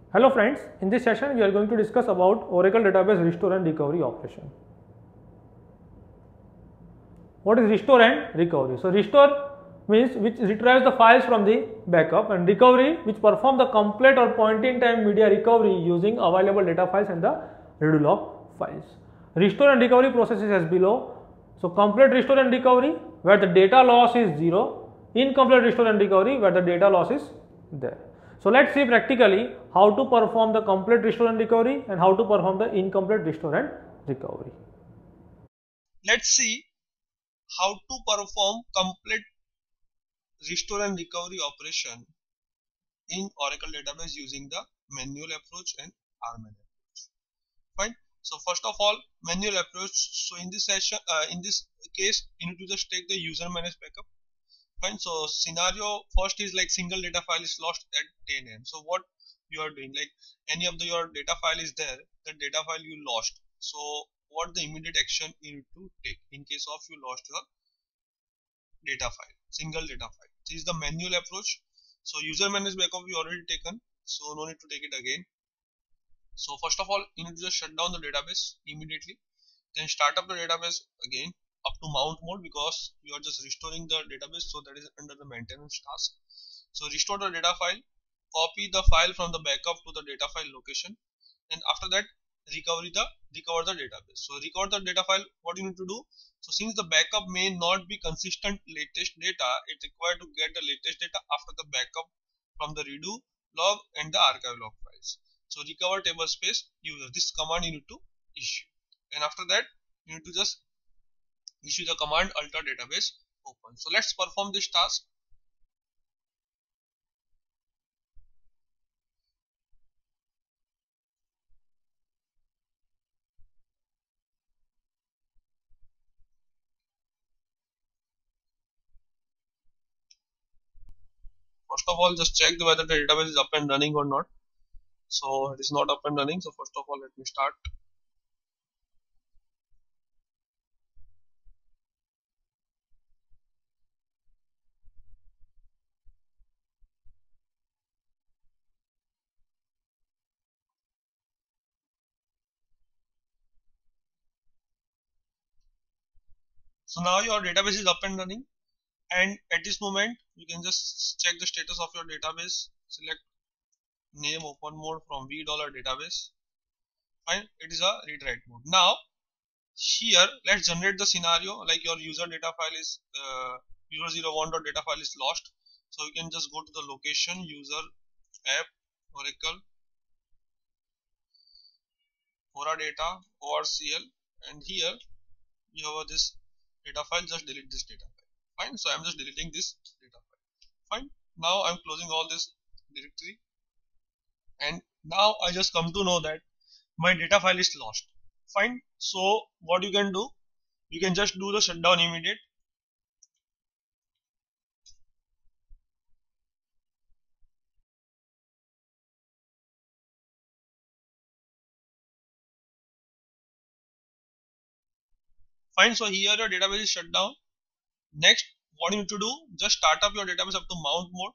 Hello friends, in this session we are going to discuss about Oracle database restore and recovery operation. What is restore and recovery? So restore means which retrieves the files from the backup, and recovery which perform the complete or point in time media recovery using available data files and the redo log files. Restore and recovery process is as below. So complete restore and recovery where the data loss is 0, incomplete restore and recovery where the data loss is there. So let's see practically how to perform the complete restore and recovery and how to perform the incomplete restore and recovery. Let's see how to perform complete restore and recovery operation in Oracle database using the manual approach and RMAN approach. Fine. So first of all, manual approach. So in this session, in this case, you need to just take the user managed backup. Fine. So scenario first is like single data file is lost at 10 a.m. So what you are doing, like any of your data file is there, the data file you lost. So what the immediate action you need to take in case of you lost your data file, single data file. This is the manual approach. So user managed backup we already taken, so no need to take it again. So first of all, you need to just shut down the database immediately, then start up the database again up to mount mode because you are just restoring the database, so that is under the maintenance task. So restore the data file, copy the file from the backup to the data file location, and after that recover the database. So recover the data file, what you need to do, so since the backup may not be consistent latest data, it required to get the latest data after the backup from the redo log and the archive log files. So recover table space user, this command you need to issue, and after that you need to just issue the command alter database open. So let's perform this task. First of all, just check whether the database is up and running or not. So it is not up and running, so first of all let me start. So now your database is up and running, and at this moment you can just check the status of your database. Select name open mode from v$database. Fine, it is a read write mode. Now here let's generate the scenario like your user data file is user01.data file is lost. So you can just go to the location user app Oracle Oradata ORCL, and here you have this data file. Just delete this data file. Fine, so I'm just deleting this data file. Fine, now I'm closing all this directory, and now I just come to know that my data file is lost. Fine, so what you can do, you can just do the shutdown immediate. Fine, so here your database is shut down. Next, what you need to do, just start up your database up to mount mode.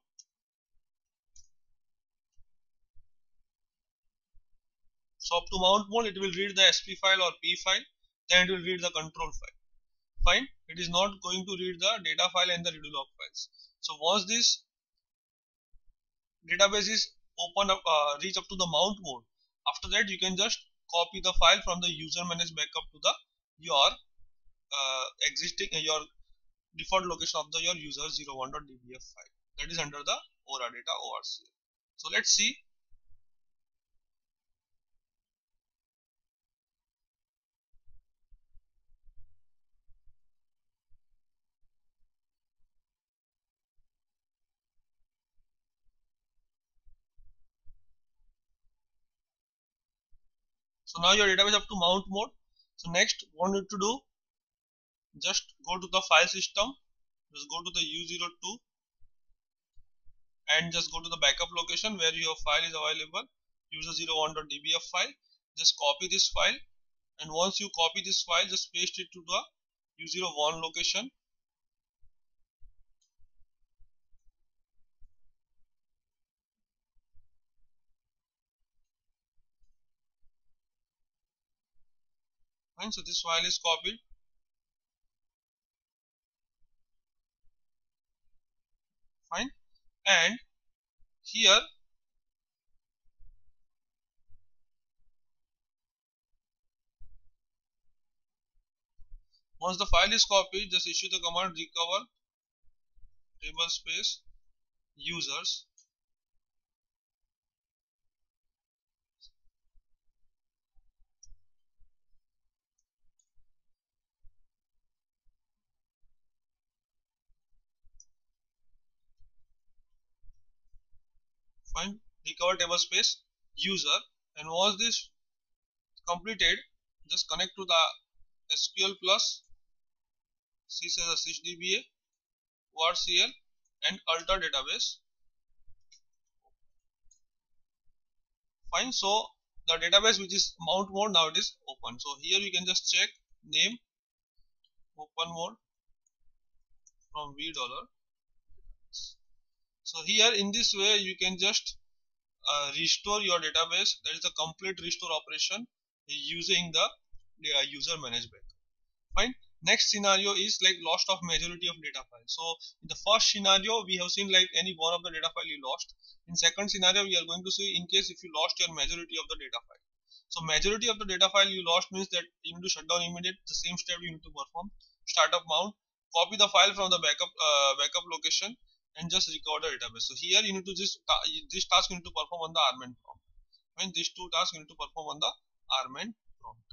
So up to mount mode, it will read the SP file or P file, then it will read the control file. Fine, it is not going to read the data file and the redo log files. So once this database is open up, reach up to the mount mode, after that you can just copy the file from the user managed backup to the your existing your default location of the your user01.dbf file, that is under the Oradata ORCL. So let's see. So now your database up to mount mode. So next what you need to do, just go to the file system, just go to the U02 and just go to the backup location where your file is available, user01.dbf file. Just copy this file, and once you copy this file, just paste it to the U01 location. Fine, so this file is copied. Fine, and here once the file is copied, just issue the command recover table space users. Fine, recover table space user, and once this completed, just connect to the SQL plus sysdba ORCL and alter database. Fine, so the database which is mount mode, now it is open. So here you can just check name open mode from v dollar. So here in this way you can just restore your database. That is a complete restore operation using the user management. Fine. Next scenario is like loss of majority of data file. So in the first scenario we have seen like any one of the data file you lost. In second scenario we are going to see in case if you lost your majority of the data file. So majority of the data file you lost means that you need to shut down immediate. The same step you need to perform. Startup mount, copy the file from the backup location and just recover the database. So here you need to just this task you need to perform on the armend prompt. And these two tasks you need to perform on the armend prompt.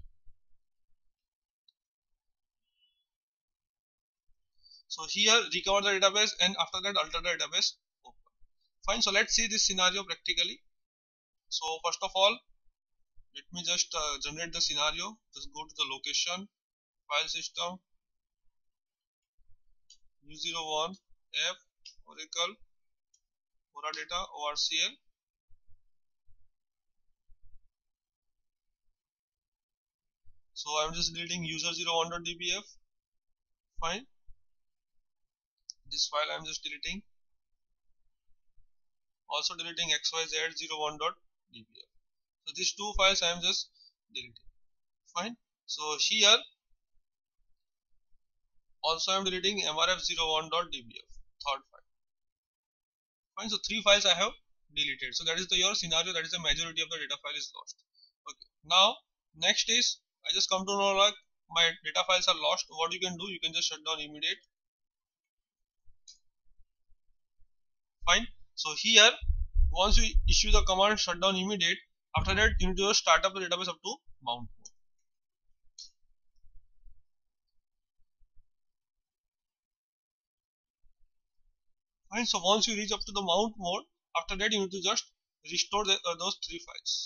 So here recover the database and after that alter the database open. Fine, so let's see this scenario practically. So first of all, let me just generate the scenario. Just go to the location, file system, U01, F, Oracle, Oradata, ORCL. So I'm just deleting user01.dbf. Fine. This file I'm just deleting. Also deleting xyz01.dbf. So these two files I am just deleting. Fine. So here also I am deleting mrf01.dbf, third file. Fine. So three files I have deleted. So that is your scenario. That is the majority of the data file is lost. Okay. Now next is I just come to know like my data files are lost. What you can do? You can just shut down immediate. Fine. So here once you issue the command shutdown immediate, after that you need to start up the database up to mount mode. Fine. So once you reach up to the mount mode, after that you need to just restore those three files.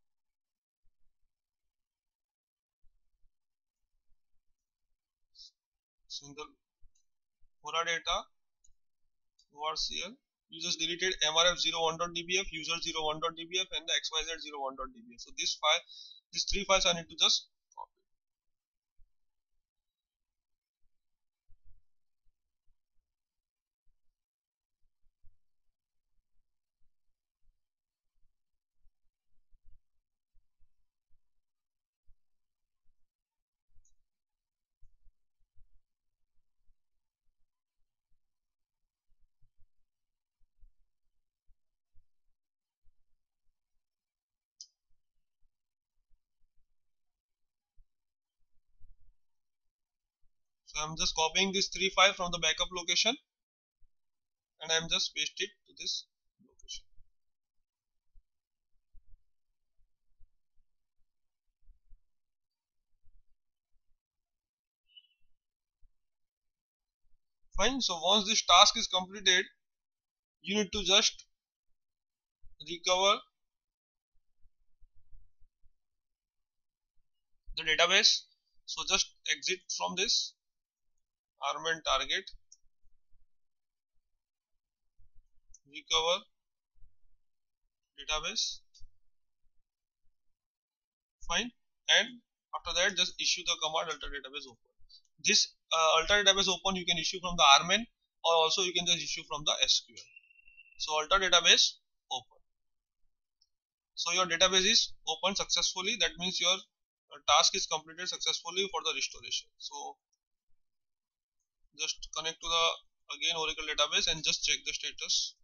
So in the Oradata ORCL, you just deleted mrf01.dbf, user01.dbf and the xyz01.dbf. So this file, these three files I need to just copy. So I'm just copying this three file from the backup location and I'm just paste it to this location. Fine. So once this task is completed, you need to just recover the database. So just exit from this armend target, recover database. Fine. And after that just issue the command alter database open. This alter database open you can issue from the armend or also you can just issue from the SQL. So alter database open. So your database is open successfully. That means your a task is completed successfully for the restoration. So just connect to the again Oracle database and just check the status.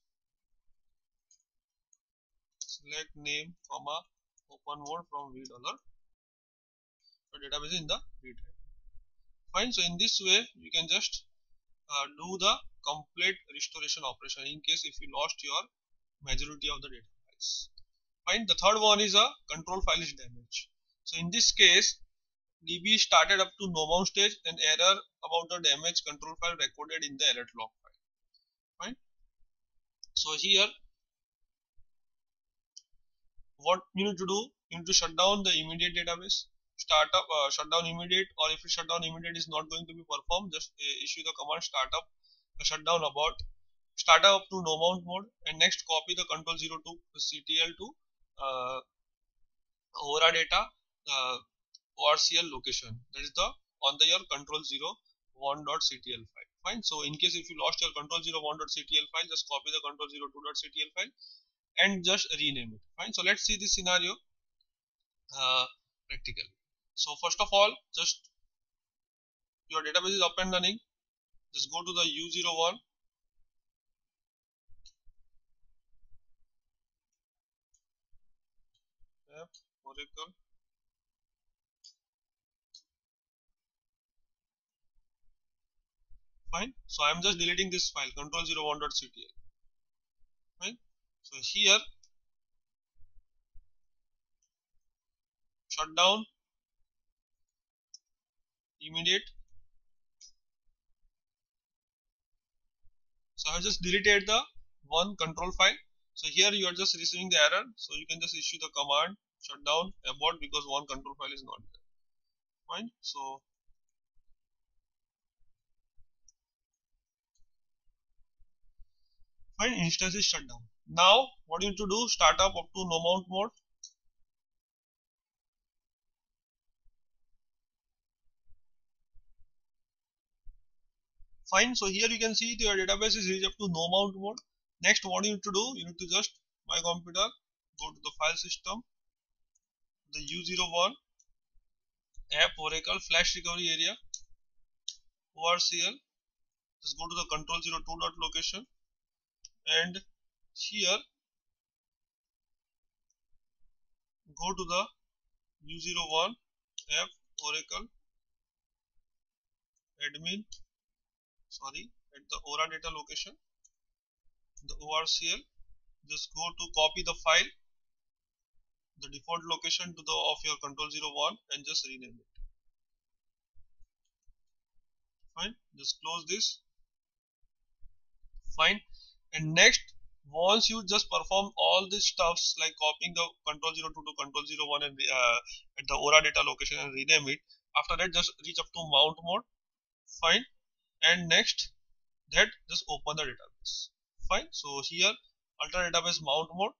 Select name, comma, open mode from v dollar. The database is in the read write. Fine. So in this way, you can just do the complete restoration operation in case if you lost your majority of the data files. Fine. The third one is a control file is damaged. So in this case, DB started up to no mount stage and error about the damaged control file recorded in the alert log file. Fine. So here, what you need to do, you need to shut down the immediate database, shut down immediate, or if shut down immediate is not going to be performed, just issue the command startup, shutdown about startup up to no mount mode, and next copy the control 02 CTL to uh, ORA data ORCL location, that is the on the your control 01.ctl file. Fine. So in case if you lost your control 01.ctl file, just copy the control 02.ctl file and just rename it. Fine. So let's see this scenario practically. So first of all, just your database is up and running. Just go to the U01. Oracle. Fine. So I am just deleting this file control 01.ctl. Fine. So here shut down immediate. So I have just deleted the one control file. So here you are just receiving the error. So you can just issue the command shutdown abort because one control file is not there. Fine. So fine, instance is shut down. Now what you need to do, start up to no mount mode. Fine. So here you can see your database is reached up to no mount mode. Next, what you need to do, you need to just my computer, go to the file system, the U01 app Oracle flash recovery area, ORCL. Just go to the control 02 dot location, and here go to the U01 app Oracle admin, sorry, at the ORA data location, the ORCL. Just go to copy the file, the default location to the of your control 01 and just rename it. Fine. Just close this. Fine. And next, once you just perform all these stuffs like copying the control 02 to control 01 and at the ORA data location and rename it, after that just reach up to mount mode. Fine. And next, that just open the database. Fine. So here Ultra Database mount mode.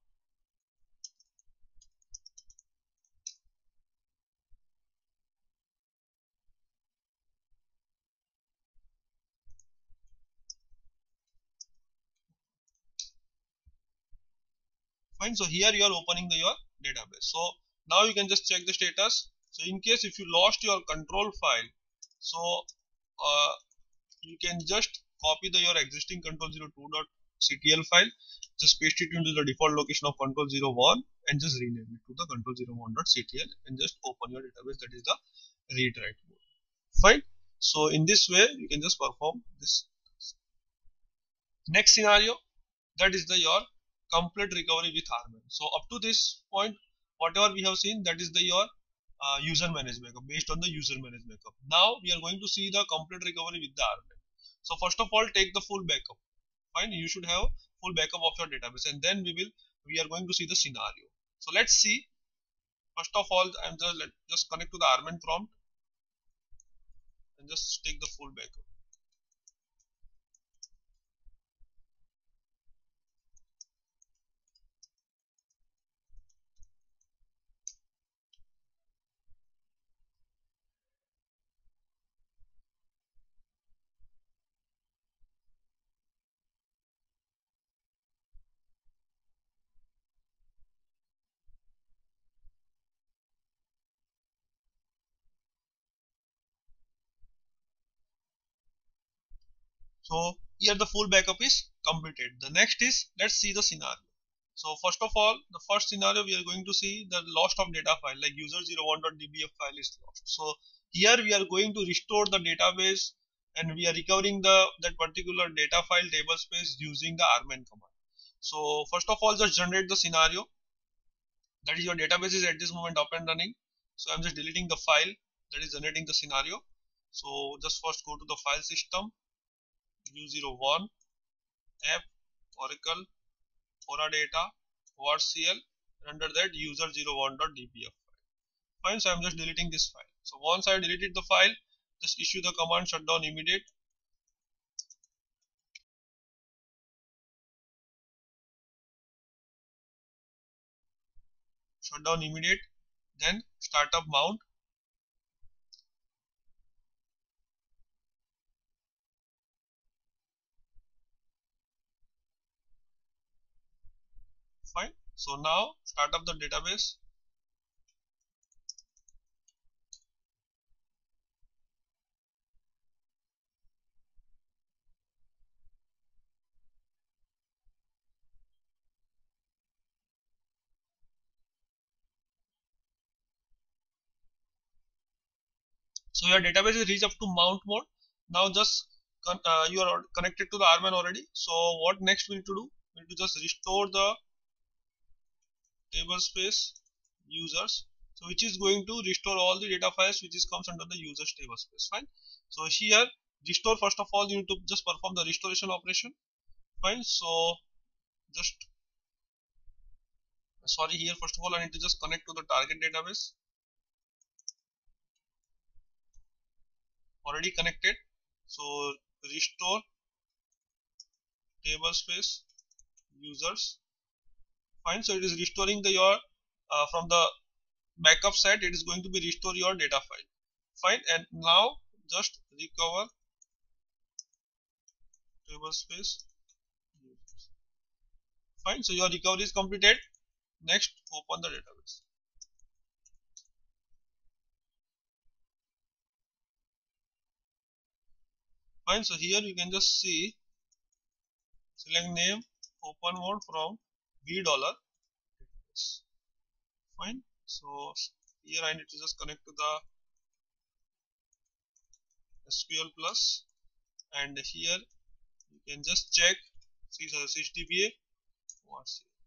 Fine. So here you are opening your database. So now you can just check the status. So in case if you lost your control file, so you can just copy your existing control 02.ctl file, just paste it into the default location of control 01 and just rename it to the control 01.ctl and just open your database, that is the read write mode. Fine. So in this way you can just perform this. Next scenario, that is the your complete recovery with Harman. So up to this point, whatever we have seen, that is the your user managed backup, based on the user managed backup. Now we are going to see the complete recovery with the Harman. So first of all, take the full backup. Fine, you should have full backup of your database, and then we are going to see the scenario. So let's see. First of all, I'm just connect to the Harman prompt and just take the full backup. So here the full backup is completed. The next is, let's see the scenario. So first of all, the first scenario we are going to see the loss of data file, like user01.dbf file is lost. So here we are going to restore the database and we are recovering that particular data file table space using the rman command. So first of all, just generate the scenario, that is your database is at this moment up and running. So I'm just deleting the file that is generating the scenario. So just first go to the file system, u01 app oracle oradata orcl, and under that user01.dbf file. Fine, so I'm just deleting this file. So once I deleted the file, just issue the command shutdown immediate. Shutdown immediate, then startup mount. Fine. So now start up the database. So your database is reached up to mount mode. Now just you are connected to the rman already. So what next we need to do? We need to just restore the table space users. So which is going to restore all the data files which is comes under the users table space. Fine. So here restore, first of all you need to just perform the restoration operation. Fine. So just sorry, here first of all I need to just connect to the target database. Already connected. So restore table space users. Fine. So it is restoring the your from the backup side, it is going to be restore your data file. Fine. And now just recover table space users. Fine. So your recovery is completed. Next, open the database. Fine. So here you can just see, select name, open mode from v dollar database. Fine. So here I need to just connect to the SQL Plus, and here you can just check CDBA. What's here?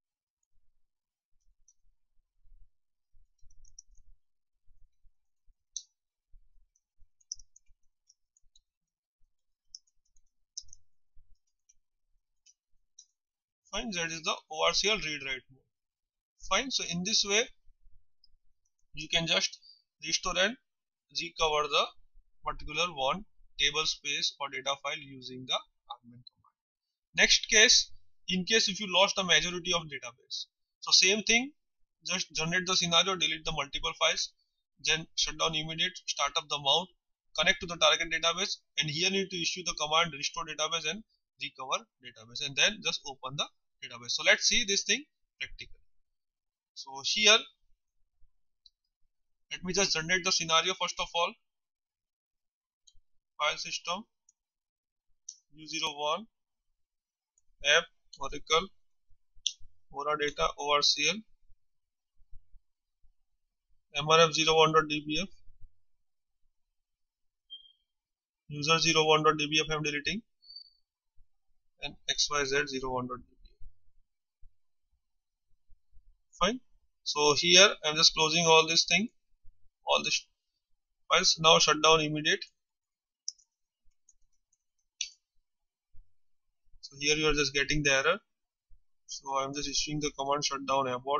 Fine. That is the ORCL read write mode. Fine. So in this way you can just restore and recover the particular one table space or data file using the rman command. Next case, in case if you lost the majority of database, so same thing, just generate the scenario, delete the multiple files, then shut down immediate, start up the mount, connect to the target database, and here you need to issue the command restore database and recover database, and then just open the database. So let's see this thing practically. So here let me just generate the scenario. First of all, file system u01 app oracle oradata orcl mrf01.dbf user01.dbf I'm deleting, and xyz01.dbf. Fine. So here I'm just closing all this thing, all this files. Now shut down immediate. So here you are just getting the error. So I'm just issuing the command shutdown abort.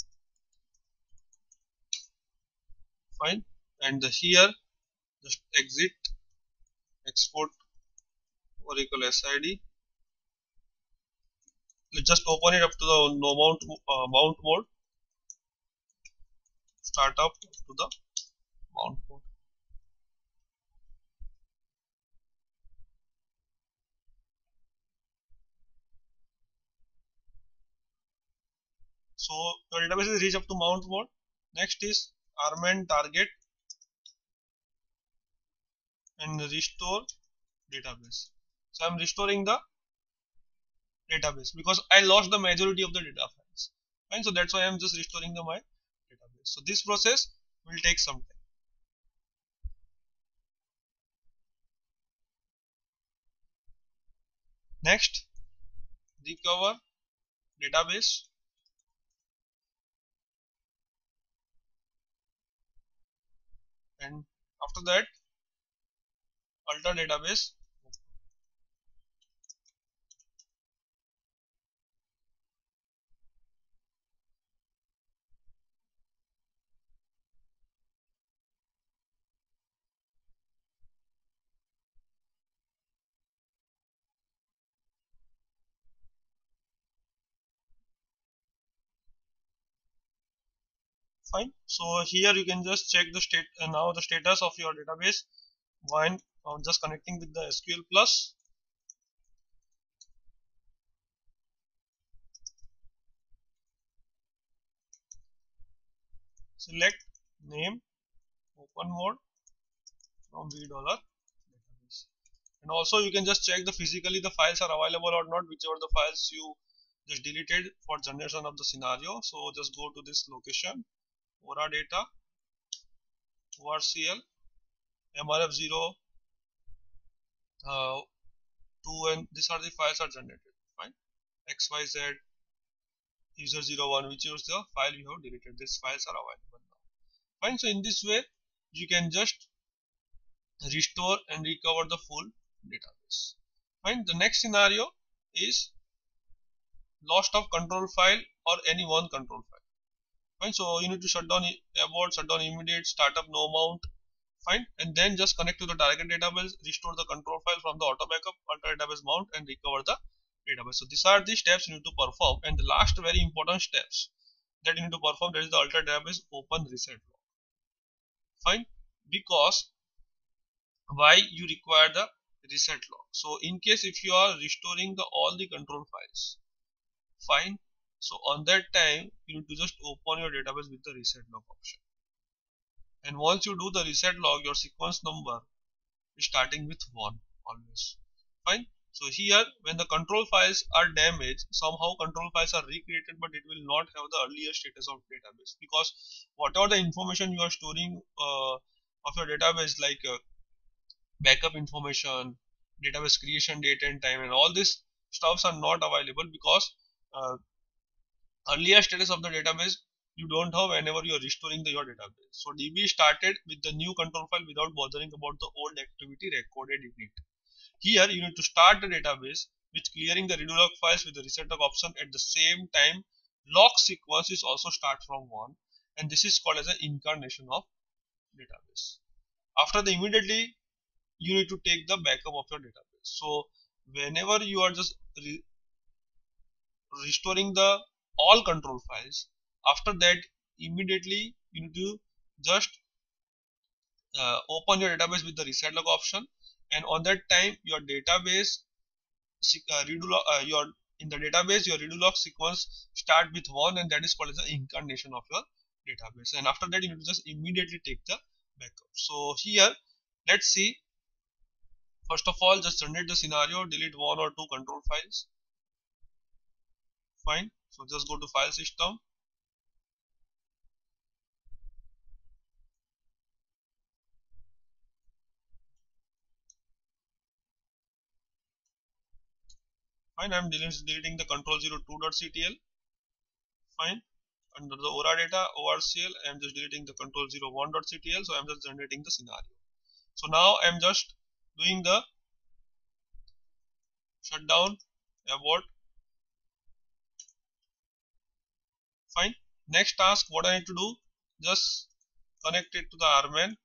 Fine. And here just exit, export oracle SID. Let's just open it up to the no mount mode. Start up to the mount mode. So your database is reached up to mount mode. Next is rman target and restore database. So I'm restoring the database because I lost the majority of the data files. Fine, so that's why I'm just restoring my database. So this process will take some time. Next, recover database, and after that alter database. Fine. So here you can just check the state now the status of your database when just connecting with the SQL Plus. Select name open mode from $. Database. And also you can just check the physically the files are available or not, whichever the files you just deleted for generation of the scenario. So just go to this location, Ora data, ORCL, MRF0, 2, and these are the files are generated. Fine. XYZ, user01, which is the file you have deleted. These files are available now. Fine. So in this way, you can just restore and recover the full database. Fine. The next scenario is loss of control file or any one control file. Fine. So you need to shut down abort, shut down immediate, startup, no mount. Fine. And then just connect to the target database, restore the control file from the auto backup, alter database mount, and recover the database. So these are the steps you need to perform. And the last very important steps that you need to perform, that is the alter database open reset log. Fine. Because why you require the reset log? So in case if you are restoring the all the control files, fine. So on that time you need to just open your database with the reset log option. And once you do the reset log, your sequence number is starting with 1 always. Fine. So here when the control files are damaged, somehow control files are recreated, but it will not have the earlier status of database, because whatever the information you are storing of your database, like backup information, database creation date and time, and all these stuffs are not available because earlier status of the database you don't have whenever you are restoring your database. So DB started with the new control file without bothering about the old activity recorded in it. Here you need to start the database with clearing the redo log files with the reset log option. At the same time, log sequence is also start from 1, and this is called as an incarnation of database. After the immediately you need to take the backup of your database. So whenever you are just restoring the all control files, after that immediately you need to just open your database with the reset log option, and on that time your database your in the database your redo log sequence start with 1, and that is called as the incarnation of your database. And after that you need to just immediately take the backup. So here let's see. First of all, just generate the scenario, delete 1 or 2 control files. Fine. So just go to file system, fine. I'm deleting the control02.ctl. Fine. Under the Ora data ORCL, I'm just deleting the control01.ctl. So I'm just generating the scenario. So now I'm just doing the shutdown, abort. Fine. Next task, what I need to do, just connect it to the RMAN.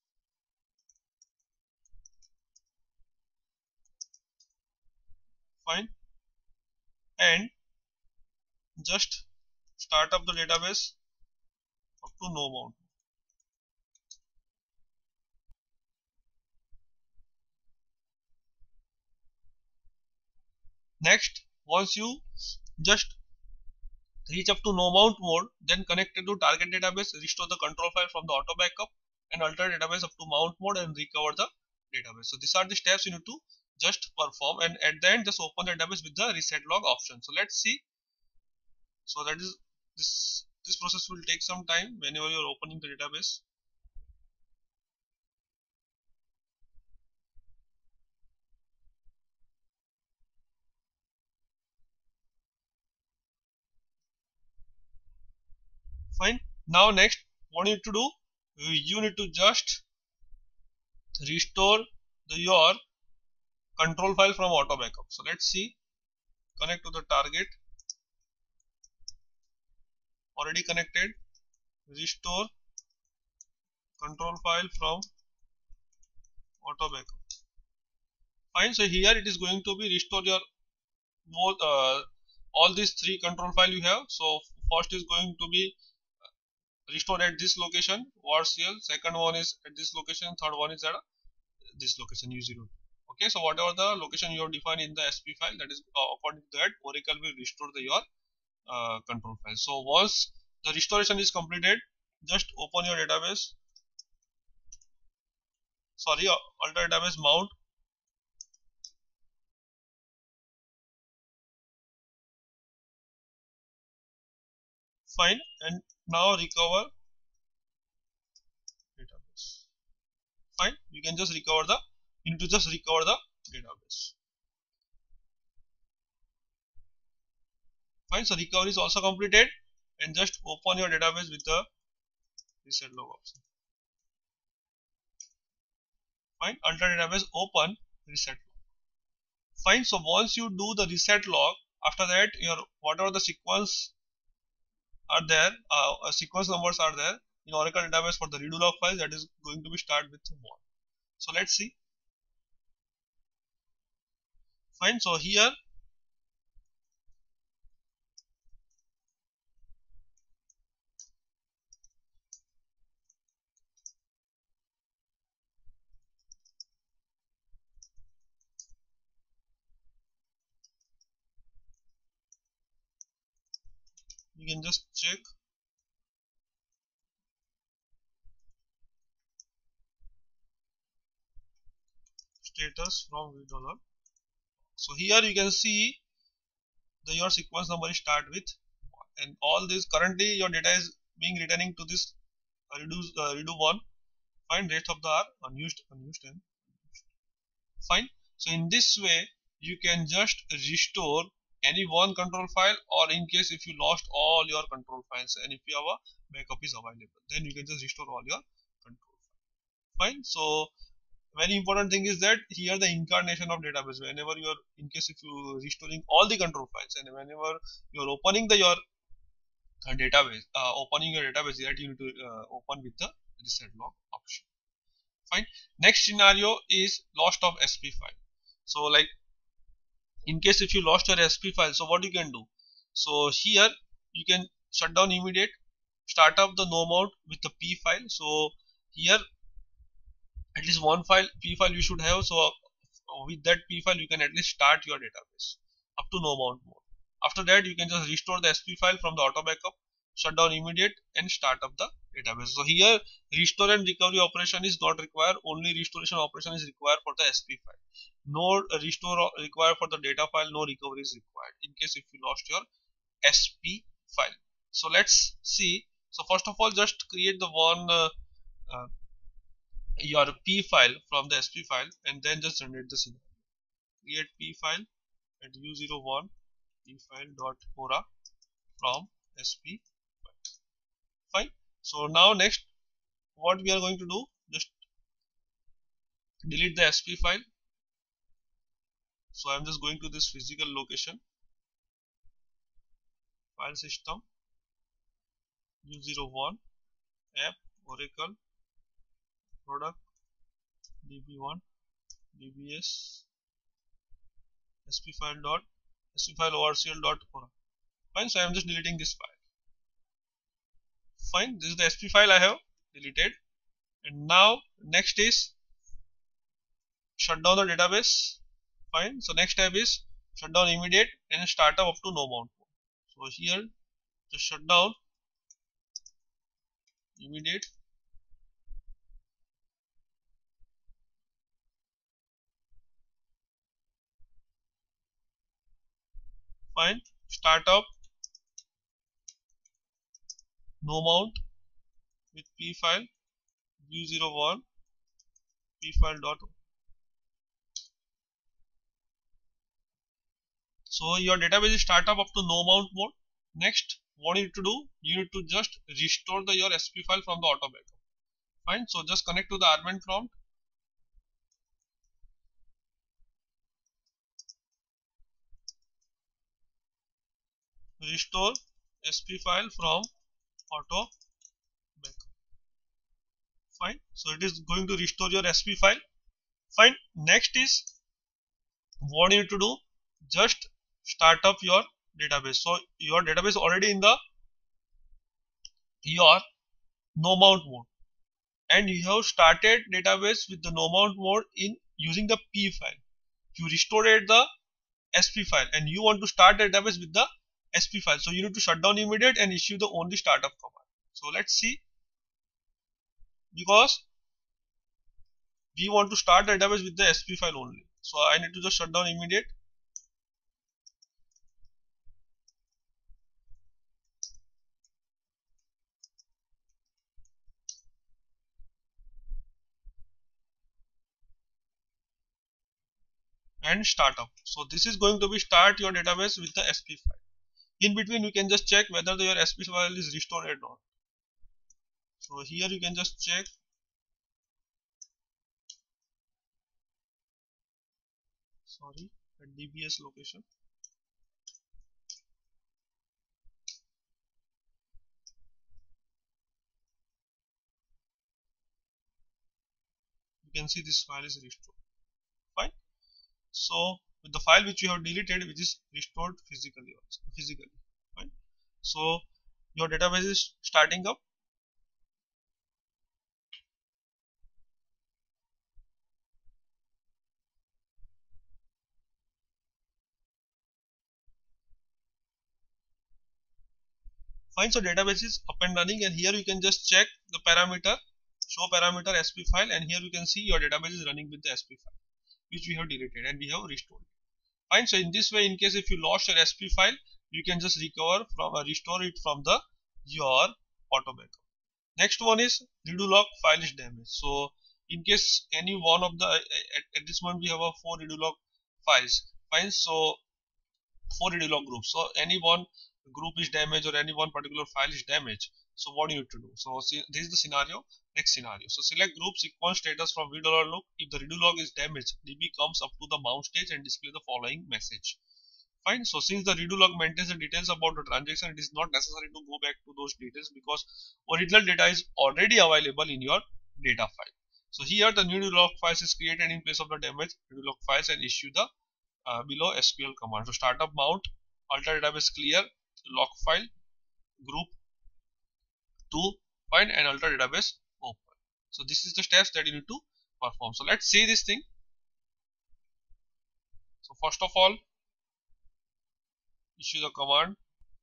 Fine. And just start up the database up to no mount. Next, once you just reach up to no mount mode, then connect it to target database, restore the control file from the auto backup, and alter database up to mount mode and recover the database. So these are the steps you need to just perform, and at the end just open the database with the reset log option. So let's see. So that is this process will take some time whenever you are opening the database. Fine. Now next, what you need to do, you need to just restore your control file from auto backup. So let's see. Connect to the target. Already connected. Restore control file from auto backup. Fine. So here it is going to be restore your both all these three control file you have. So first is going to be restored at this location warcl, second one is at this location, third one is at this location u02. Okay, so whatever the location you have defined in the sp file, that is according to that Oracle will restore your control file. So once the restoration is completed, just open your database, sorry, alter database mount. Fine, and now recover database. Fine, you can just recover the, you need to just recover the database. Fine, so recovery is also completed, and just open your database with the reset log option. Fine, alter database, open reset log. Fine, so once you do the reset log, after that your whatever the sequence are there, sequence numbers are there in Oracle database for the redo log file, that is going to be start with 1. So let's see. Fine, so here you can just check status from redo log. So here you can see your sequence number is start with 1, and all this currently your data is being returning to this redo 1. Fine, rest of the are unused and fine. So in this way you can just restore any one control file, or in case if you lost all your control files and if you have a backup is available, then you can just restore all your control files. Fine. So very important thing is that here the incarnation of database, whenever you are, in case if you restoring all the control files, and whenever you are opening the your database, opening your database, that you need to open with the reset log option. Fine. Next scenario is lost of sp file. So like in case if you lost your sp file, so what you can do, so here you can shut down immediate, start up the no mount with the p file. So here at least one file p file you should have, so with that p file you can at least start your database up to no mount mode. After that you can just restore the sp file from the auto backup, shut down immediate and start up the database. So here restore and recovery operation is not required, only restoration operation is required for the sp file. No restore required for the data file, no recovery is required in case if you lost your sp file. So let's see. So first of all, just create the one uh, your p file from the sp file, and then just generate the scenario. Create p file at u01 p file dot hora from sp file. Fine. So now next what we are going to do, just delete the sp file. So I'm just going to this physical location, file system u01 app oracle product db1 dbs sp file dot sp file orcl dot hora. Fine, so I'm just deleting this file. Fine, this is the sp file I have deleted, and now next is shut down the database. Fine, so next step is shut down immediate and start up to no mount mode. So here just shut down immediate, Fine. Startup no mount with p file view01 p file dot. So your database is startup up to no mount mode. Next, what you need to do? You need to just restore your SP file from the auto backup. Fine. So just connect to the admin prompt. Restore SP file from auto backup. Fine. So it is going to restore your SP file. Fine. Next is what you need to do? Just start up your database. So your database already in the your no mount mode, and you have started database with the no mount mode in using the P file. You restored the SP file and you want to start the database with the SP file. So you need to shut down immediate and issue the only startup command. So let's see, because we want to start the database with the SP file only. So I need to just shut down immediate. And startup. So this is going to be start your database with the SP file. In between you can just check whether your SP file is restored or not. So here you can just check. Sorry, at DBS location. You can see this file is restored. Fine. So with the file which you have deleted, which is restored physically also. Fine. So your database is starting up. Fine. So database is up and running, and here you can just check the parameter, show parameter SP file, and here you can see your database is running with the SP file which we have deleted and we have restored. Fine. So in this way, in case if you lost your SP file, you can just recover from restore it from the your auto backup. Next one is redo log file is damaged. So in case any one of the at this moment we have a 4 redo log files. Fine. So 4 redo log groups. So any one group is damaged or any one particular file is damaged. So what do you need to do? So see, this is the scenario. Next scenario. So select group sequence status from redo.log. If the redo log is damaged, DB comes up to the mount stage and display the following message. Fine. So since the redo log maintains the details about the transaction, it is not necessary to go back to those details because original data is already available in your data file. So here the new redo log files is created in place of the damaged redo log files and issue the below SQL command. So startup mount, alter database clear, log file, group to find and alter database open. So this is the steps that you need to perform. So let's see this thing. So first of all, issue the command.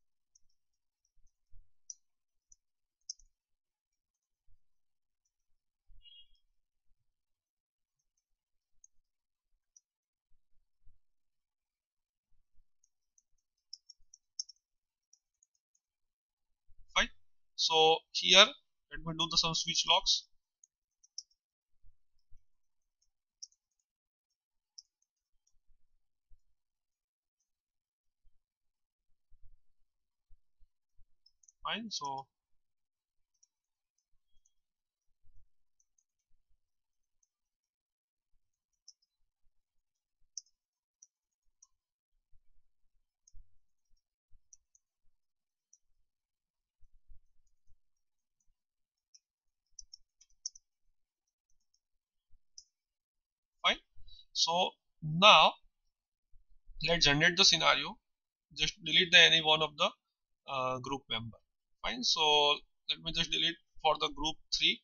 Fine. So here let me do some switch logs. Fine. So fine. So now let's generate the scenario. Just delete the any one of the group member. Fine. So let me just delete for the group 3.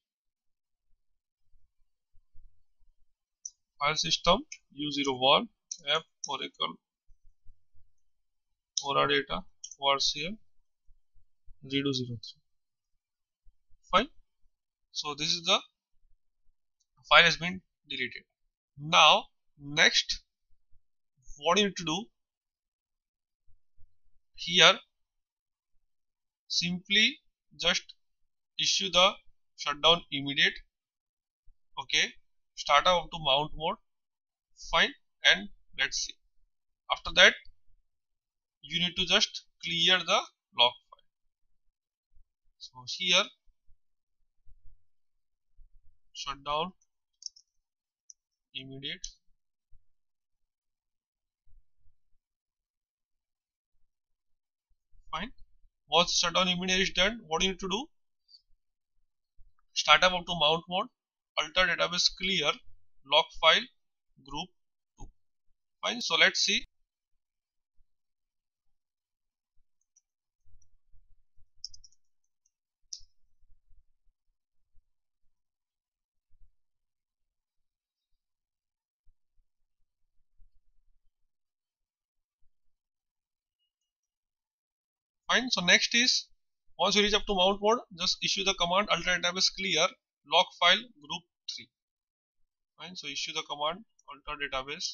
File system u01 app oracle ora data varcl redo 03. Fine. So this is the file has been deleted. Now next what you need to do, here simply just issue the shutdown immediate. Okay, startup up to mount mode, fine, and let's see. After that, you need to just clear the log file. So here, shutdown immediate, fine. Once shutdown immediate is done, what you need to do? Startup up to mount mode, alter database clear, log file group 2. Fine. So let's see. Fine. So next is, once you reach up to mount mode, just issue the command alter database clear log file group 3. Fine. So issue the command alter database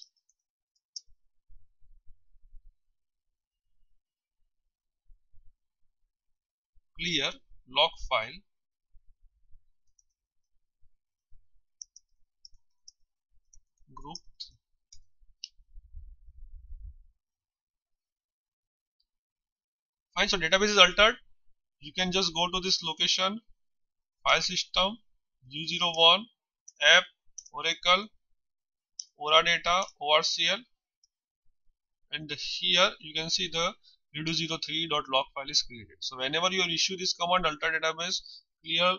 clear log file group 3. Fine. So database is altered. You can just go to this location, file system, U01, app, Oracle, Oradata, ORCL, and here you can see the redo03.log file is created. So whenever you issue this command alter database clear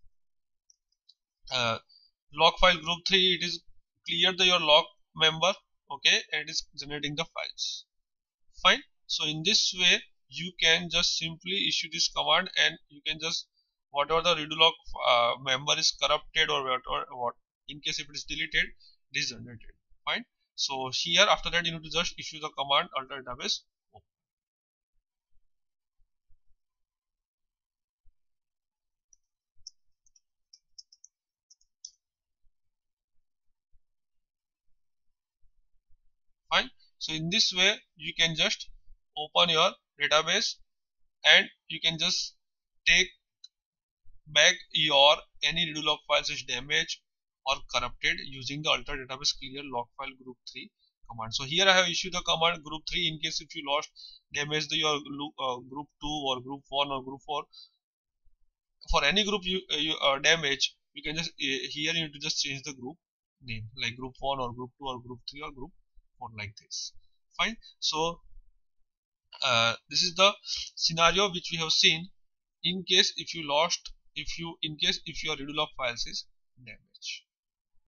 log file group 3, it is clear your log member, okay, and it is generating the files. Fine. So in this way you can just simply issue this command, and you can just, whatever the redo log member is corrupted or what, in case if it is deleted, it is generated. Fine. So here after that you need to just issue the command alter database. Fine. So in this way you can just open your database, and you can just take back your any redo log files is damaged or corrupted using the alter database clear log file group 3 command. So here I have issued the command group 3 in case if you lost, damaged your group 2 or group 1 or group 4. For any group you damage, you can just here you need to just change the group name, like group 1 or group 2 or group 3 or group 4, like this. Fine. So this is the scenario which we have seen in case if you lost, in case if your redo log files is damaged.